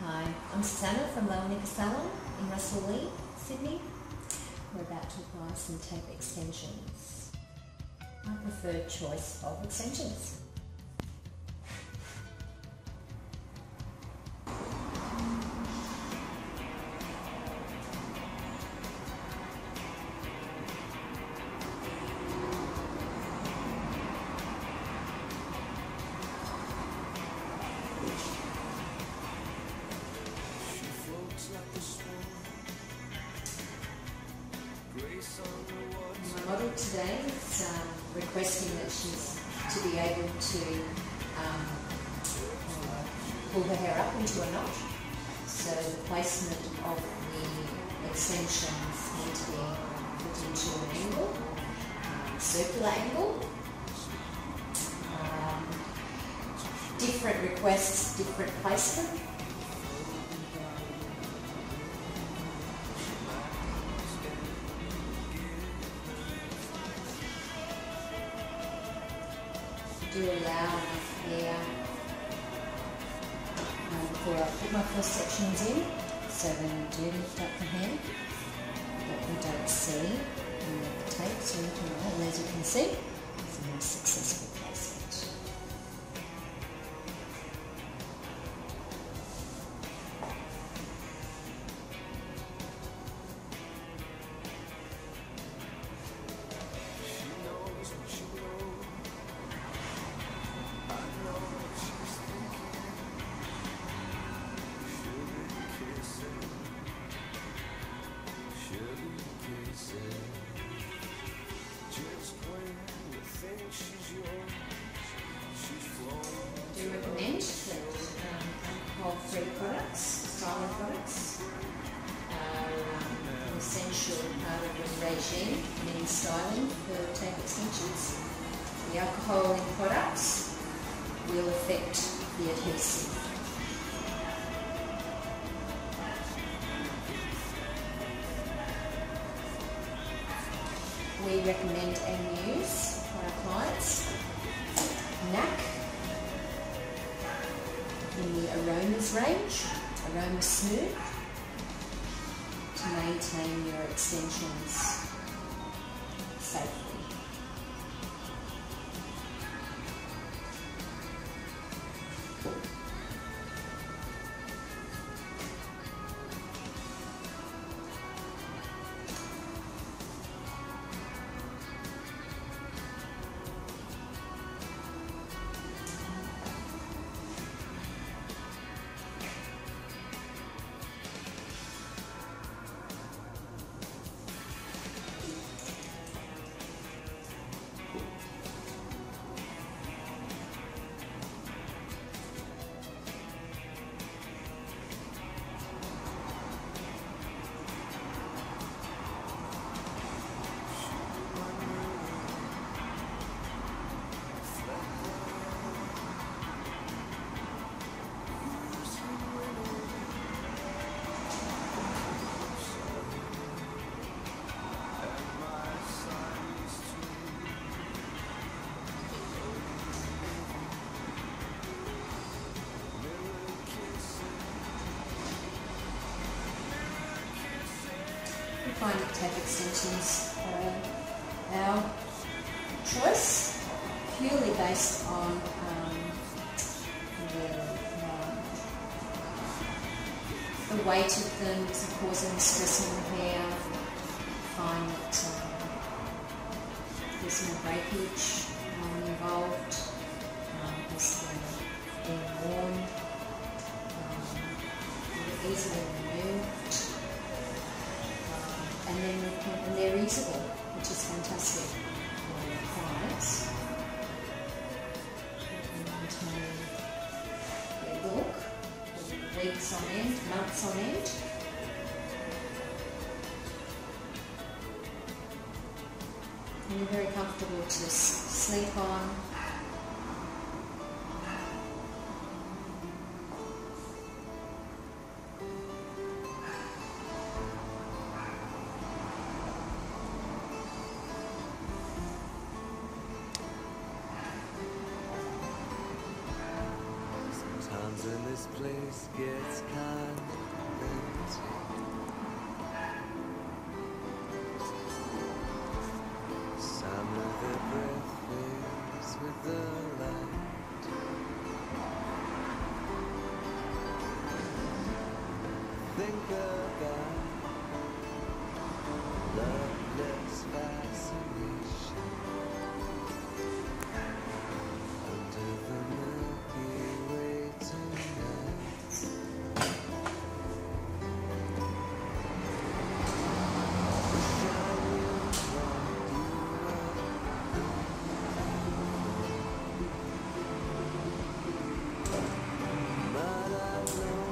Hi, I'm Susana from the UNICA SALON in Reusable, Sydney. We're about to apply some tape extensions. My preferred choice of extensions. My model today is requesting that she's to be able to pull her hair up into a knot. So the placement of the extensions need to be put into an angle, circular angle. Different requests, different placement. Do allow enough hair before I put my first sections in, so when you do lift up the hair that we don't see any of the tapes or anything like that, and as you can see, it's a more successful placement. I do recommend that alcohol-free products, styling products, are an essential part of the regime in any styling for tape extensions. The alcohol in products will affect the adhesive. We recommend and use for our clients NAC in the Aromas range, Aroma Smooth, to maintain your extensions safely. We find that tape extensions are our choice purely based on the weight of them causing stress on the hair. We find that there's no breakage involved as they're being worn, they're easily removed. And they're reusable, which is fantastic for our clients. Maintain their look for weeks on end, months on end. And they're very comfortable to sleep on. And this place gets kind think about loveless fascination under the Milky Way tonight. Wish I knew what you were, but I know.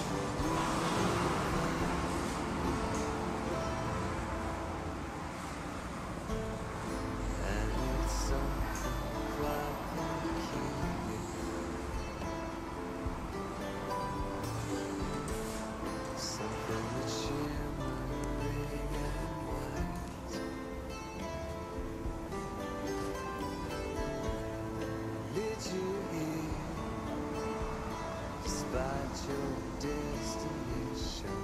Your destination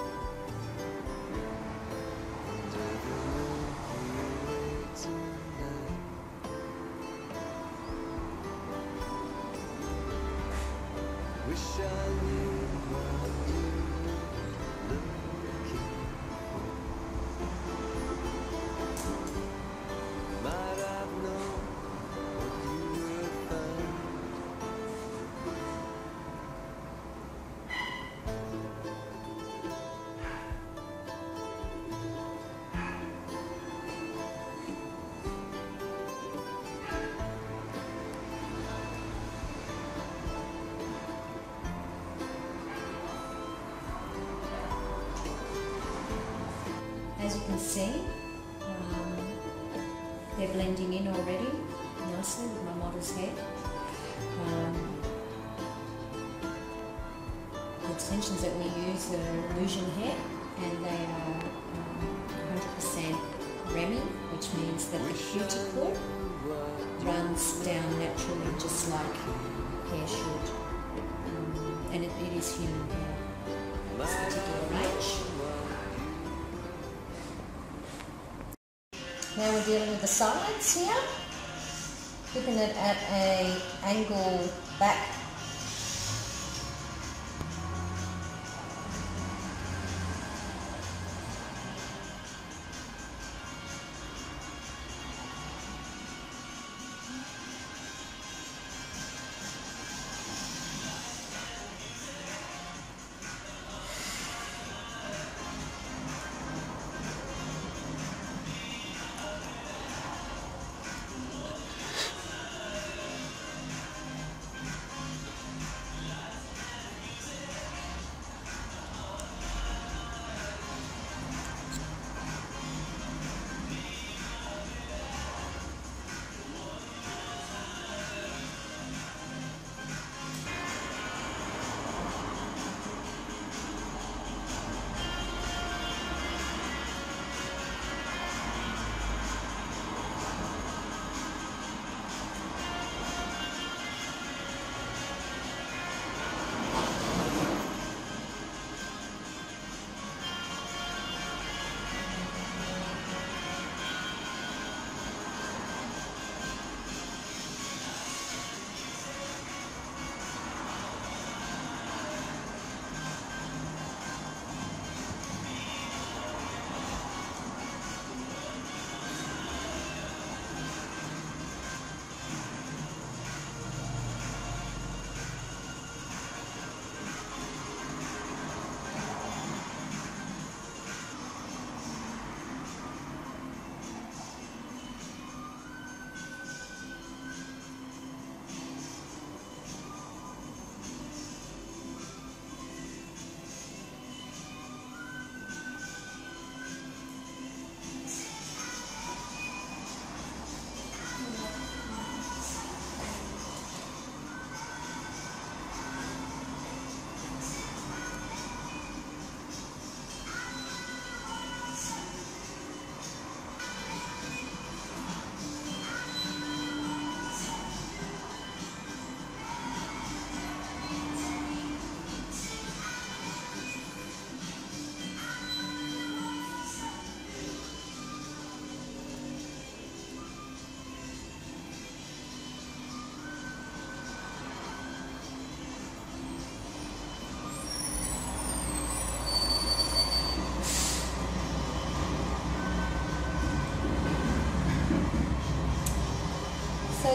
under the Milky Way tonight. Wish I knew what you were looking for. Might have known what you would find. As you can see, they're blending in already nicely with my model's hair. The extensions that we use are ILLUSIONHAIR, and they are 100% Remy, which means that the cuticle runs down naturally just like hair should. And it is human hair, this particular range. Now we're dealing with the sides here, keeping it at an angle back.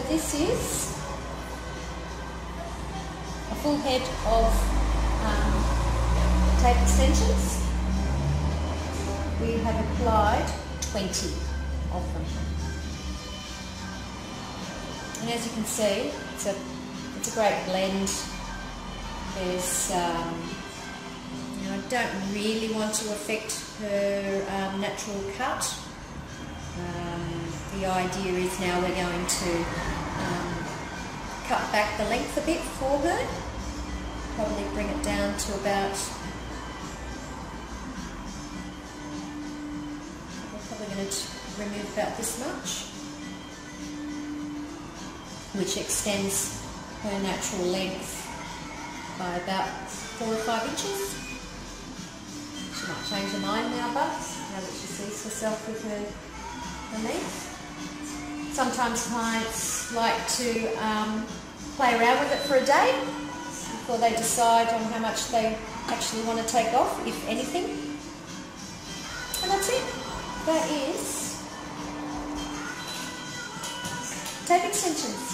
this is a full head of tape extensions. We have applied 20 of them. And as you can see, it's a great blend. There's, you know, I don't really want to affect her natural cut. The idea is now we're going to cut back the length a bit for her. Probably bring it down to about, we're probably going to remove about this much, which extends her natural length by about 4 or 5 inches. She might change her mind now, but now that she sees herself with her length. Sometimes clients like to play around with it for a day before they decide on how much they actually want to take off, if anything. And that's it. That is tape extensions.